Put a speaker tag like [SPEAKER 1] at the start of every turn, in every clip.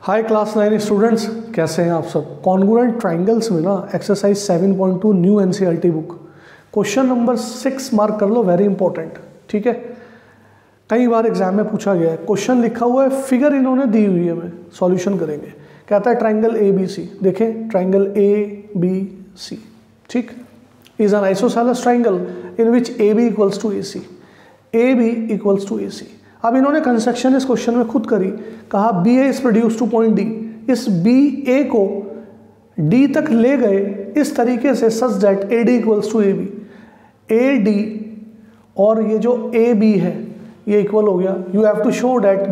[SPEAKER 1] हाय class 9 students, कैसे हैं आप सब। कॉन्ग्रुएंट ट्राइंगल्स में ना exercise 7.2 new NCERT book question number 6 mark कर लो, वेरी इंपॉर्टेंट। ठीक है, कई बार एग्जाम में पूछा गया है। क्वेश्चन लिखा हुआ है, फिगर इन्होंने दी हुई है, हमें सॉल्यूशन करेंगे। कहता है ट्राइंगल ABC, देखें ट्राइंगल ABC, ठीक, is an isosceles triangle in which AB equals to AC, AB equals to AC। अब इन्होंने कंस्ट्रक्शन इस क्वेश्चन में खुद करी, कहा BA is produce to point D, इस BA को D तक ले गए इस तरीके से such that AD equals to AB, AD और ये जो AB है ये इक्वल हो गया। You have to show that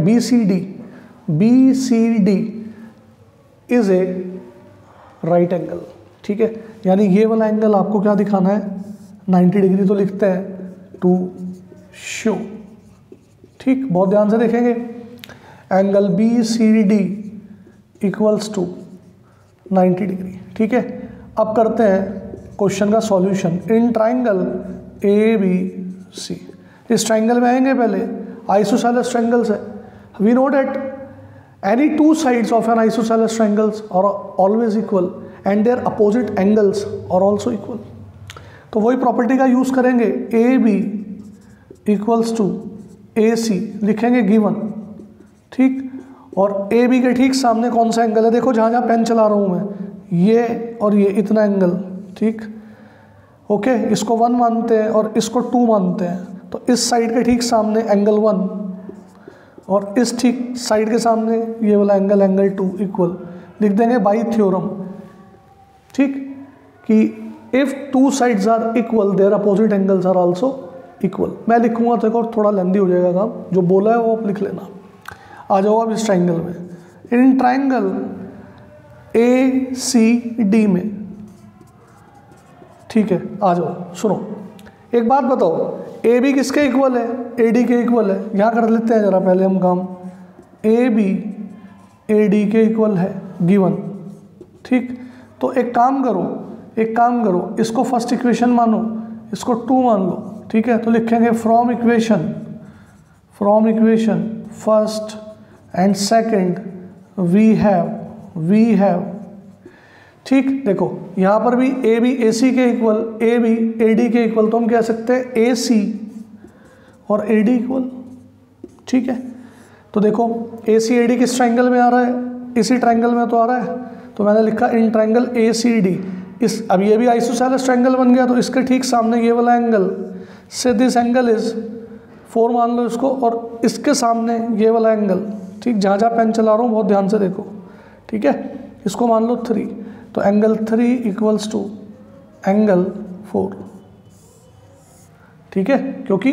[SPEAKER 1] BCD is a right angle. ठीक है, यानी ये वाला एंगल आपको क्या दिखाना है, 90 डिग्री तो लिखते हैं, टू शो। ठीक, बहुत ध्यान से देखेंगे, angle BCD equals to 90 degree. ठीक है, अब करते हैं क्वेश्चन का सॉल्यूशन इन ट्राइंगल ABC। इस ट्राइंगल में आएंगे, पहले आइसोसेलेस ट्राइंगल्स है। We know that any two sides of an isosceles triangles are always equal and their opposite angles are also equal. तो वही प्रॉपर्टी का यूज करेंगे, AB इक्वल्स टू AC लिखेंगे गिवन। ठीक, और AB के ठीक सामने कौन सा एंगल है, देखो जहाँ जहाँ पेन चला रहा हूँ मैं, ये और ये इतना एंगल। ठीक, ओके, इसको 1 मानते हैं और इसको 2 मानते हैं। तो इस साइड के ठीक सामने एंगल 1 और इस ठीक साइड के सामने ये वाला एंगल, एंगल 2 इक्वल। लिख देंगे बाई थ्योरम, ठीक, कि if two sides are equal their opposite angles are also equal. मैं लिखूंगा तो एक और थोड़ा लेंदी हो जाएगा काम, जो बोला है वो आप लिख लेना। आ जाओ अब इस ट्राइंगल में, इन ट्राइंगल ACD में। ठीक है, आ जाओ, सुनो एक बात बताओ, AB किसके इक्वल है, AD के इक्वल है। यहाँ कर लेते हैं जरा पहले हम काम, AB AD के इक्वल है गिवन। ठीक, तो एक काम करो, इसको फर्स्ट इक्वेशन मानो, इसको 2 मान लो। ठीक है, तो लिखेंगे from equation first and second we have. ठीक, देखो यहाँ पर भी AB AC के इक्वल, AB AD के इक्वल, तो हम कह सकते हैं AC और AD इक्वल। ठीक है, तो देखो AC AD किस ट्राइंगल में आ रहा है, इसी ट्राइंगल में तो आ रहा है। तो मैंने लिखा इन ट्राइंगल ACD। इस अब ये भी आइसोसेलेस ट्राइंगल बन गया, तो इसके ठीक सामने ये वाला एंगल से दिस एंगल इज 4 मान लो इसको, और इसके सामने ये वाला एंगल। ठीक, जहाँ जहाँ पेन चला रहा हूँ बहुत ध्यान से देखो। ठीक है, इसको मान लो 3, तो एंगल 3 इक्वल्स टू एंगल 4। ठीक है, क्योंकि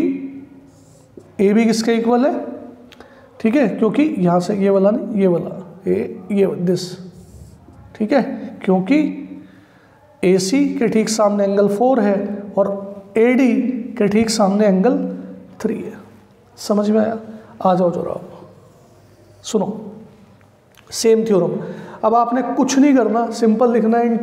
[SPEAKER 1] AB किसके इक्वल है, ठीक है, क्योंकि यहाँ से ये वाला नहीं, ये वाला ये दिस। ठीक है, क्योंकि AC के ठीक सामने एंगल 4 है और AD के ठीक सामने एंगल 3 है। समझ में आया? आ जाओ जरा, सुनो सेम थ्योरम। अब आपने कुछ नहीं करना, सिंपल लिखना है इन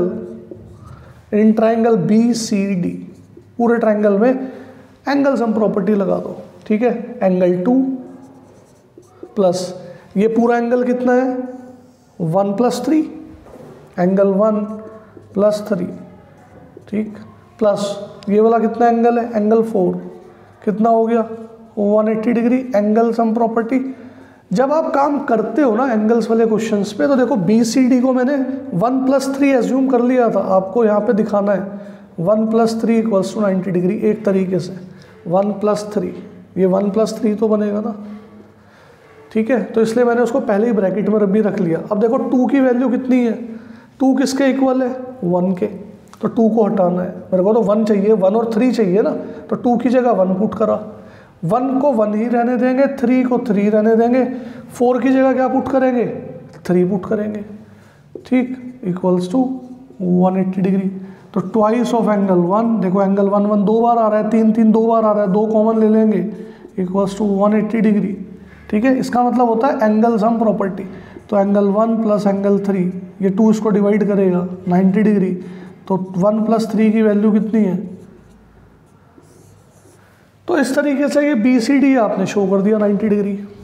[SPEAKER 1] ट्राइंगल BCD। पूरे ट्राइंगल में एंगल सम प्रॉपर्टी लगा दो। ठीक है, एंगल 2 प्लस ये पूरा एंगल कितना है, 1 + 3, एंगल 1 + 3। ठीक, प्लस ये वाला कितना एंगल है, एंगल 4, कितना हो गया 180 डिग्री। एंगल सम प्रॉपर्टी जब आप काम करते हो ना एंगल्स वाले क्वेश्चंस पे, तो देखो BCD को मैंने 1 + 3 एज्यूम कर लिया था, आपको यहाँ पे दिखाना है 1 + 3 इक्वल्स टू 90 डिग्री। एक तरीके से 1 + 3, ये 1 + 3 तो बनेगा ना। ठीक है, तो इसलिए मैंने उसको पहले ही ब्रैकेट में भी रख लिया। अब देखो 2 की वैल्यू कितनी है, 2 किसके इक्वल है, 1 के, तो 2 को हटाना है। मेरे को तो 1 चाहिए, 1 और 3 चाहिए ना, तो 2 की जगह 1 पुट करा, 1 को 1 ही रहने देंगे, 3 को 3 रहने देंगे, 4 की जगह क्या पुट करेंगे, 3 पुट करेंगे। ठीक, इक्वल्स टू 180 डिग्री। तो ट्वाइस ऑफ एंगल 1, देखो एंगल 1 1 2 बार आ रहा है, 3 3 2 बार आ रहा है, 2 कॉमन ले लेंगे, इक्वल्स टू 180 डिग्री। ठीक है, इसका मतलब होता है एंगल सम प्रॉपर्टी। तो एंगल 1 प्लस एंगल 3, ये 2 इसको डिवाइड करेगा 90 डिग्री, तो 1 + 3 की वैल्यू कितनी है, तो इस तरीके से ये BCD आपने शो कर दिया 90 डिग्री।